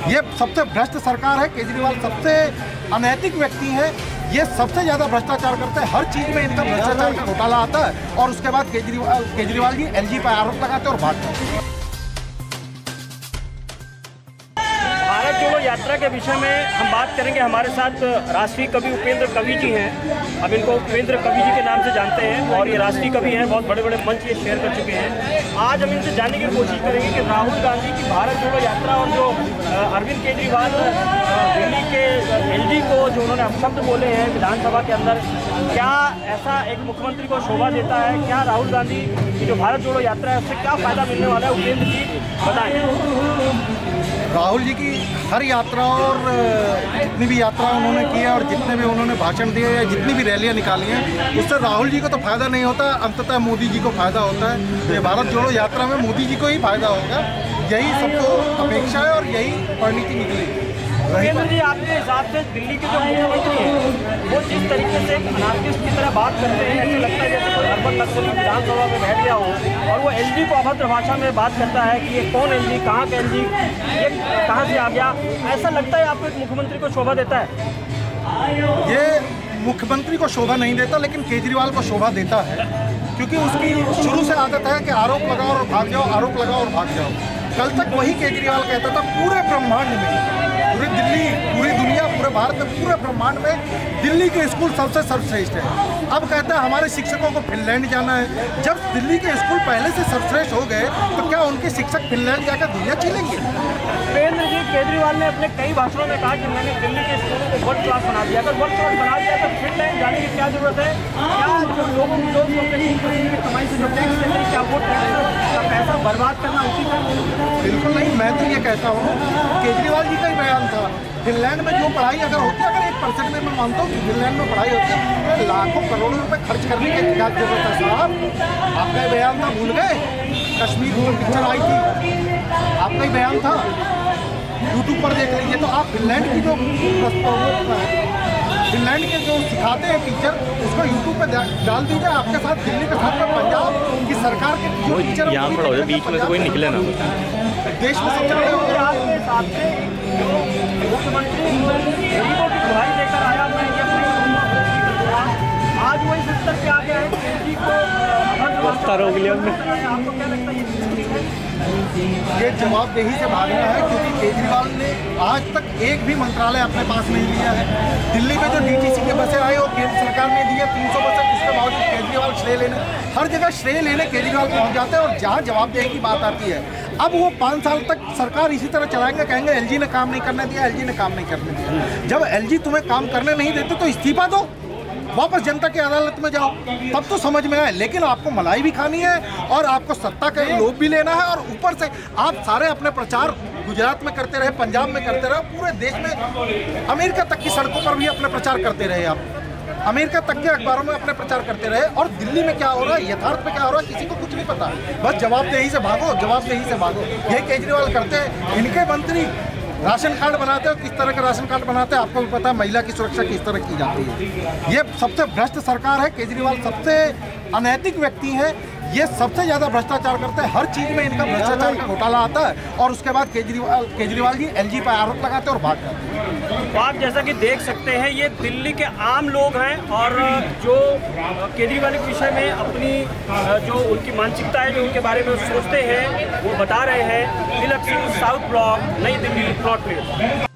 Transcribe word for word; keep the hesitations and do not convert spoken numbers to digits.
ये सबसे भ्रष्ट सरकार है। केजरीवाल सबसे अनैतिक व्यक्ति है। ये सबसे ज़्यादा भ्रष्टाचार करते हैं। हर चीज़ में इनका भ्रष्टाचार का घोटाला आता है और उसके बाद केजरीवाल केजरीवाल जी एलजी पर आरोप लगाते और भागते हैं। भारत जोड़ो यात्रा के विषय में हम बात करेंगे। हमारे साथ राष्ट्रीय कवि उपेंद्र कवि जी हैं। अब इनको उपेंद्र कवि जी के नाम से जानते हैं और ये राष्ट्रीय कवि हैं, बहुत बड़े बड़े मंच ये शेयर कर चुके हैं। आज हम इनसे जानने की कोशिश करेंगे कि राहुल गांधी की भारत जोड़ो यात्रा और जो अरविंद केजरीवाल दिल्ली के एलजी को जो उन्होंने अपशब्द बोले हैं विधानसभा के अंदर, क्या ऐसा एक मुख्यमंत्री को शोभा देता है? क्या राहुल गांधी की जो भारत जोड़ो यात्रा है उससे क्या फायदा मिलने वाला है? उपेंद्र जी बताएं। राहुल जी की हर यात्रा और जितनी भी यात्रा उन्होंने की है और जितने भी उन्होंने भाषण दिए या जितनी भी रैलियां निकाली हैं, उससे राहुल जी को तो फायदा नहीं होता, अंततः मोदी जी को फायदा होता है। ये भारत जोड़ो यात्रा में मोदी जी को ही फायदा होगा, यही सबको अपेक्षा है और यही परिणति निकली। उपेंद्र जी, आपके हिसाब से दिल्ली के जो मुख्यमंत्री हैं वो जिस तरीके से अनार्किस्ट की तरह बात करते हैं, ऐसे लगता है जैसे कोई अर्बन नक्सली विधानसभा में बैठ गया हो और वो एलजी को अभद्र भाषा में बात करता है कि ये कौन एलजी, कहाँ का एलजी, ये कहाँ से आ गया। ऐसा लगता है आपको एक मुख्यमंत्री को शोभा देता है? ये मुख्यमंत्री को शोभा नहीं देता, लेकिन केजरीवाल को शोभा देता है, क्योंकि उसकी शुरू से आदत है कि आरोप लगाओ और भाग जाओ, आरोप लगाओ और भाग जाओ। कल तक वही केजरीवाल कहता था पूरे ब्रह्मांड में, पूरी दिल्ली, पूरी दुनिया, पूरे भारत में, पूरे ब्रह्मांड में दिल्ली के स्कूल सबसे सर्वश्रेष्ठ है। अब कहता है हमारे शिक्षकों को फिनलैंड जाना है। जब दिल्ली के स्कूल पहले से सर्वश्रेष्ठ हो गए तो क्या उनके शिक्षक फिनलैंड जाकर दुनिया चलेंगे? उपेंद्र जी, केजरीवाल ने अपने कई भाषणों में कहा कि मैंने दिल्ली के स्कूलों को वर्ल्ड क्लास बना दिया। अगर वर्ल्ड क्लास बना दिया तो फिनलैंड जाने की क्या जरूरत है? क्या जो लोगों को लोग अपनी कमाई से जो टैक्स देते हैं, क्या वो टैक्स का पैसा बर्बाद करना उचित है? बिल्कुल नहीं। मैं तो ये कहता हूँ, केजरीवाल जी का ही बयान था, फिनलैंड में जो पढ़ाई अगर होती है, अगर एक परसेंट में मैं मानता हूँ कि फिनलैंड में पढ़ाई होती है, तो लाखों करोड़ों रुपए खर्च करने की क्या जरूरत है साहब? आपका बयान था, भूल गए? कश्मीर में पिक्चर आई थी, आपका ही बयान था, यूट्यूब पर देख लीजिए। तो आप फिनलैंड की जो फिनलैंड के जो सिखाते हैं टीचर, उसको यूट्यूब पे डाल दीजिए। आपके साथ दिल्ली के साथ में पंजाब की सरकार के जो टीचर यहाँ पर हो जाए, बीच में से कोई निकले ना देश में सबसे बड़े हो गए। आपके हिसाब से जो मुख्यमंत्री गरीबों की दुहाई देकर आया, मैं ये आज वही उत्तर पे आ गया है कि को आपको क्या लगता है ये जवाबदेही से भागना है? क्योंकि केजरीवाल ने आज तक एक भी मंत्रालय अपने पास नहीं लिया है। दिल्ली में जो डीटीसी के बसें आई वो केंद्र सरकार ने दी है, तीन सौ बसें, उसके बावजूद केजरीवाल श्रेय लेने, हर जगह श्रेय लेने केजरीवाल पहुंच जाते हैं। और जहां जवाबदेही की बात आती है, अब वो पाँच साल तक सरकार इसी तरह चलाएंगे, कहेंगे एलजी ने काम नहीं करने दिया, एलजी ने काम नहीं करने दिया। जब एलजी तुम्हें काम करने नहीं देते तो इस्तीफा दो, वापस जनता की अदालत में जाओ, तब तो समझ में आए। लेकिन आपको मलाई भी खानी है और आपको सत्ता का लोभ भी लेना है, और ऊपर से आप सारे अपने प्रचार गुजरात में करते रहे, पंजाब में करते रहे, पूरे देश में, अमेरिका तक की सड़कों पर भी अपने प्रचार करते रहे, आप अमेरिका तक के अखबारों में अपने प्रचार करते रहे। और दिल्ली में क्या हो रहा है, यथार्थ में क्या हो रहा है, किसी को कुछ नहीं पता। बस जवाबदेही से भागो, जवाबदेही से भागो, यही केजरीवाल करते हैं। इनके मंत्री राशन कार्ड बनाते हो, किस तरह का राशन कार्ड बनाते हैं आपको भी पता है, महिला की सुरक्षा किस तरह की जाती है। ये सबसे भ्रष्ट सरकार है। केजरीवाल सबसे अनैतिक व्यक्ति है। ये सबसे ज़्यादा भ्रष्टाचार करते हैं। हर चीज़ में इनका भ्रष्टाचार का घोटाला आता है और उसके बाद केजरीवाल केजरीवाल जी एलजी पर आरोप लगाते और भाग जाते हैं। तो आप जैसा कि देख सकते हैं, ये दिल्ली के आम लोग हैं और जो केजरीवाल के विषय में अपनी जो उनकी मानसिकता है, जो उनके बारे में सोचते हैं, वो बता रहे हैं। तिलक सिंह, साउथ ब्लॉक, नई दिल्ली, प्लॉट में।